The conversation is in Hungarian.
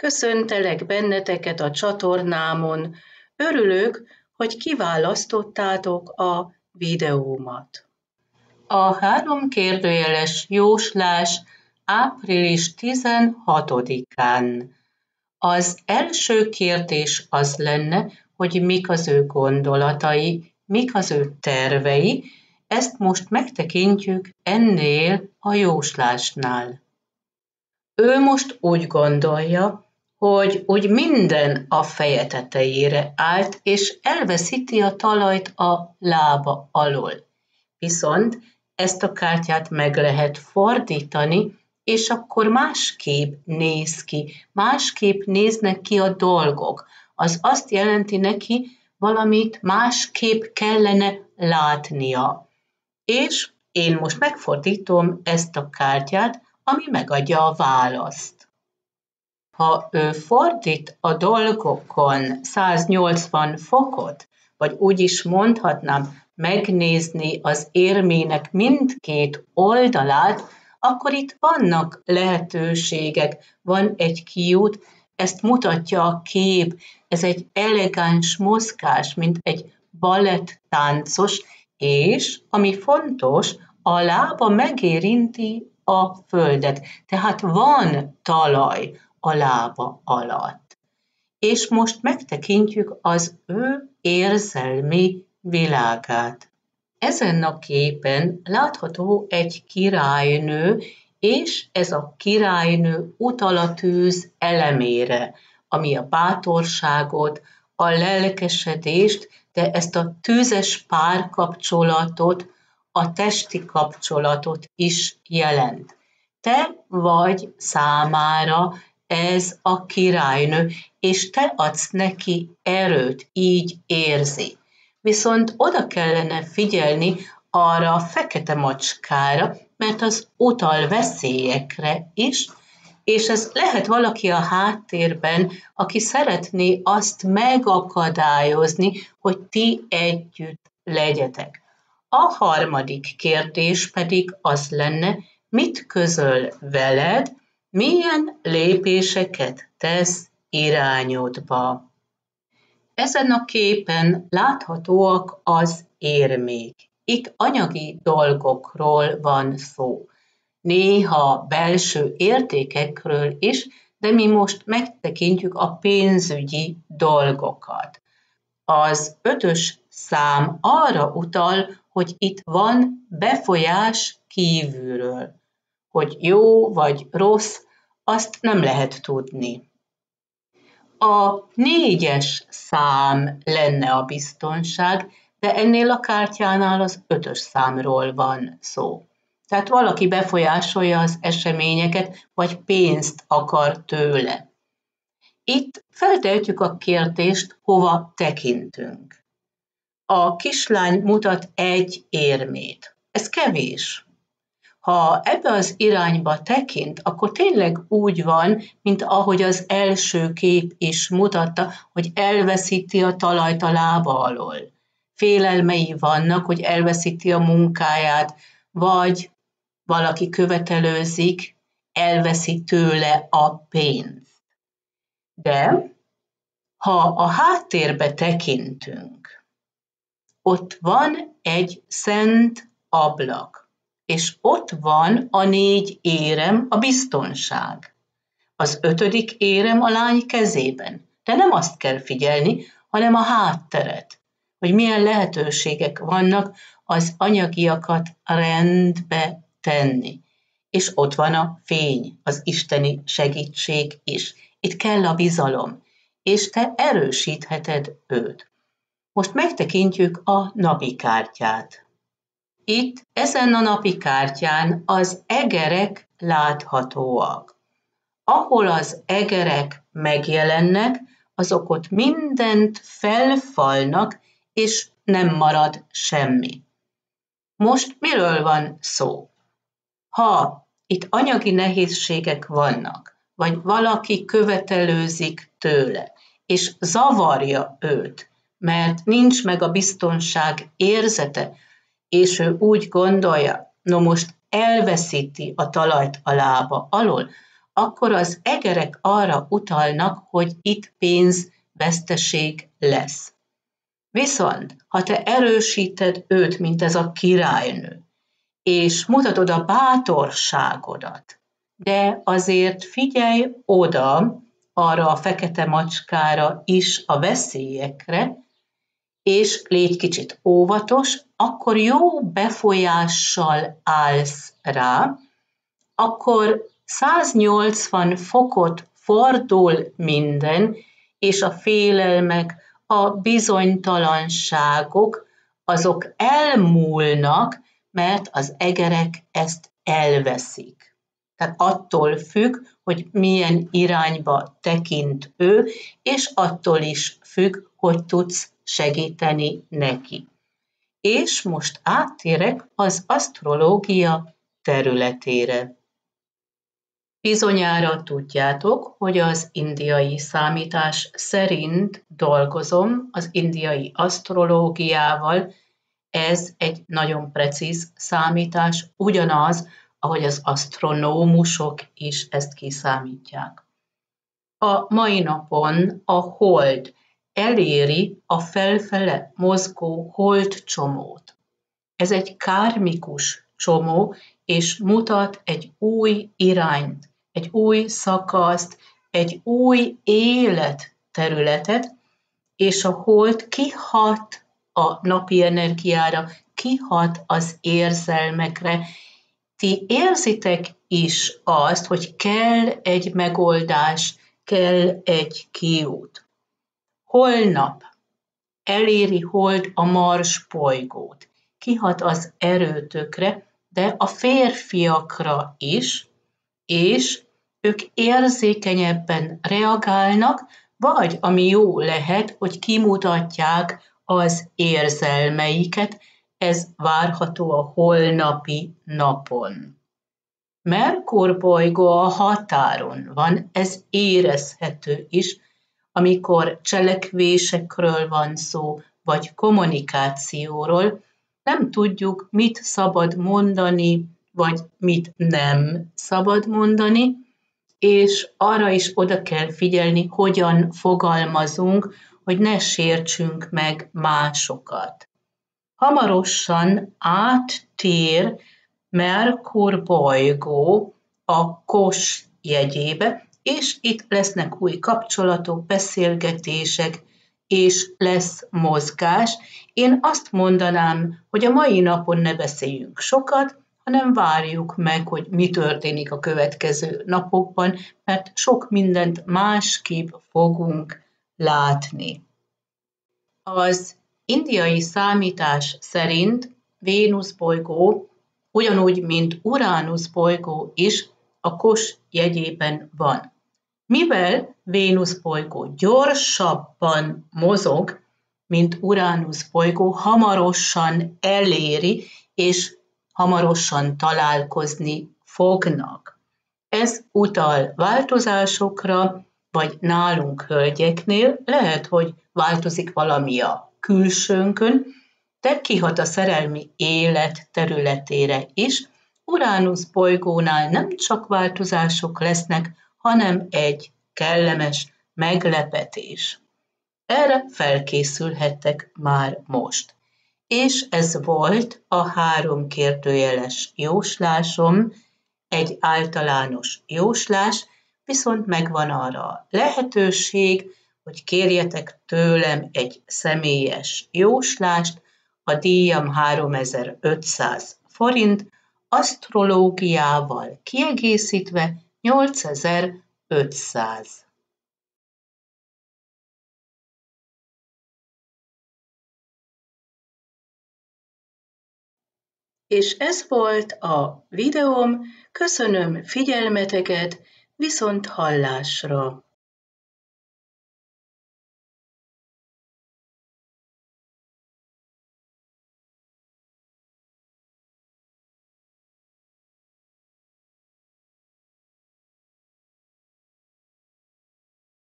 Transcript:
Köszöntelek benneteket a csatornámon. Örülök, hogy kiválasztottátok a videómat. A 3 kérdőjeles jóslás április 16-án. Az első kérdés az lenne, hogy mik az ő gondolatai, mik az ő tervei, ezt most megtekintjük ennél a jóslásnál. Ő most úgy gondolja, hogy úgy minden a feje tetejére állt, és elveszíti a talajt a lába alól. Viszont ezt a kártyát meg lehet fordítani, és akkor másképp néz ki, másképp néznek ki a dolgok. Az azt jelenti neki, valamit másképp kellene látnia. És én most megfordítom ezt a kártyát, ami megadja a választ. Ha ő fordít a dolgokon 180 fokot, vagy úgy is mondhatnám, megnézni az érmének mindkét oldalát, akkor itt vannak lehetőségek, van egy kiút, ezt mutatja a kép, ez egy elegáns mozgás, mint egy balettáncos, és ami fontos, a lába megérinti a földet, tehát van talaj a lába alatt. És most megtekintjük az ő érzelmi világát. Ezen a képen látható egy királynő, és ez a királynő utal a tűz elemére, ami a bátorságot, a lelkesedést, de ezt a tűzes párkapcsolatot, a testi kapcsolatot is jelent. Te vagy számára ez a királynő, és te adsz neki erőt, így érzi. Viszont oda kellene figyelni arra a fekete macskára, mert az utal veszélyekre is, és ez lehet valaki a háttérben, aki szeretné azt megakadályozni, hogy ti együtt legyetek. A harmadik kérdés pedig az lenne, mit közöl veled, milyen lépéseket tesz irányodba. Ezen a képen láthatóak az érmék. Itt anyagi dolgokról van szó. Néha belső értékekről is, de mi most megtekintjük a pénzügyi dolgokat. Az 5-ös szám arra utal, hogy itt van befolyás kívülről. Hogy jó vagy rossz, azt nem lehet tudni. A 4-es szám lenne a biztonság, de ennél a kártyánál az 5-ös számról van szó. Tehát valaki befolyásolja az eseményeket, vagy pénzt akar tőle. Itt feltehetjük a kérdést, hova tekintünk. A kislány mutat egy érmét. Ez kevés. Ha ebbe az irányba tekint, akkor tényleg úgy van, mint ahogy az első kép is mutatta, hogy elveszíti a talajt a lába alól. Félelmei vannak, hogy elveszíti a munkáját, vagy valaki követelőzik, elveszi tőle a pénzt. De ha a háttérbe tekintünk, ott van egy szent ablak, és ott van a 4 érem, a biztonság. Az 5. érem a lány kezében. De nem azt kell figyelni, hanem a hátteret, hogy milyen lehetőségek vannak az anyagiakat rendbe tenni. És ott van a fény, az isteni segítség is. Itt kell a bizalom, és te erősítheted őt. Most megtekintjük a napi kártyát. Itt ezen a napi kártyán az egerek láthatóak. Ahol az egerek megjelennek, azok ott mindent felfalnak, és nem marad semmi. Most miről van szó? Ha itt anyagi nehézségek vannak, vagy valaki követelőzik tőle, és zavarja őt, mert nincs meg a biztonság érzete, és ő úgy gondolja, no most elveszíti a talajt a lába alól, akkor az egerek arra utalnak, hogy itt pénzveszteség lesz. Viszont, ha te erősíted őt, mint ez a királynő, és mutatod a bátorságodat, de azért figyelj oda arra a fekete macskára is, a veszélyekre, és légy kicsit óvatos, akkor jó befolyással állsz rá, akkor 180 fokot fordul minden, és a félelmek, a bizonytalanságok, azok elmúlnak, mert az egerek ezt elveszik. Tehát attól függ, hogy milyen irányba tekint ő, és attól is függ, hogy tudsz segíteni neki. És most áttérek az asztrológia területére. Bizonyára tudjátok, hogy az indiai számítás szerint dolgozom az indiai asztrológiával. Ez egy nagyon precíz számítás, ugyanaz, ahogy az asztronómusok is ezt kiszámítják. A mai napon a hold eléri a felfele mozgó holdcsomót. Ez egy kármikus csomó, és mutat egy új irányt, egy új szakaszt, egy új életterületet, és a hold kihat a napi energiára, kihat az érzelmekre. Ti érzitek is azt, hogy kell egy megoldás, kell egy kiút. Holnap eléri hold a Mars bolygót, kihat az erőtökre, de a férfiakra is, és ők érzékenyebben reagálnak, vagy ami jó lehet, hogy kimutatják az érzelmeiket, ez várható a holnapi napon. Merkur bolygó a határon van, ez érezhető is, amikor cselekvésekről van szó, vagy kommunikációról, nem tudjuk, mit szabad mondani, vagy mit nem szabad mondani, és arra is oda kell figyelni, hogyan fogalmazunk, hogy ne sértsünk meg másokat. Hamarosan áttér Merkur bolygó a Kos jegyébe, és itt lesznek új kapcsolatok, beszélgetések, és lesz mozgás. Én azt mondanám, hogy a mai napon ne beszéljünk sokat, hanem várjuk meg, hogy mi történik a következő napokban, mert sok mindent másképp fogunk látni. Az indiai számítás szerint Vénusz bolygó, ugyanúgy, mint Uránusz bolygó is a Kos jegyében van. Mivel Vénusz bolygó gyorsabban mozog, mint Uránusz bolygó, hamarosan eléri, és hamarosan találkozni fognak. Ez utal változásokra, vagy nálunk hölgyeknél lehet, hogy változik valami a külsőnkön, de kihat a szerelmi élet területére is. Uránusz bolygónál nem csak változások lesznek, hanem egy kellemes meglepetés. Erre felkészülhettek már most. És ez volt a 3 kérdőjeles jóslásom, egy általános jóslás, viszont megvan arra a lehetőség, hogy kérjetek tőlem egy személyes jóslást, a díjam 3500 forint, asztrológiával kiegészítve 8500. És ez volt a videóm, köszönöm figyelmeteket, viszont hallásra!